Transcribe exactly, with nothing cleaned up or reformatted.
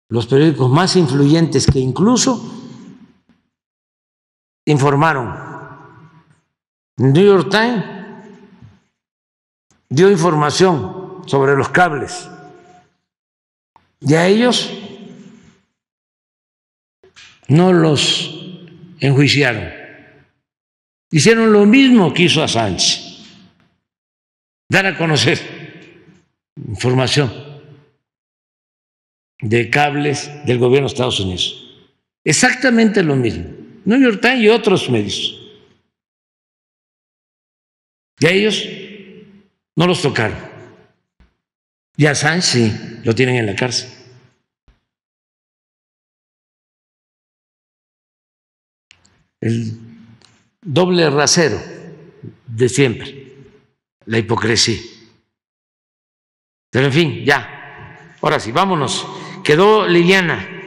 los periódicos más influyentes que incluso informaron. El New York Times dio información sobre los cables y a ellos no los enjuiciaron. Hicieron lo mismo que hizo Assange, dar a conocer información de cables del gobierno de Estados Unidos. Exactamente lo mismo. New York Times y otros medios. Y a ellos no los tocaron. Y a Assange sí, lo tienen en la cárcel. El doble rasero de siempre, la hipocresía. Pero en fin, ya. Ahora sí, vámonos. Quedó Liliana.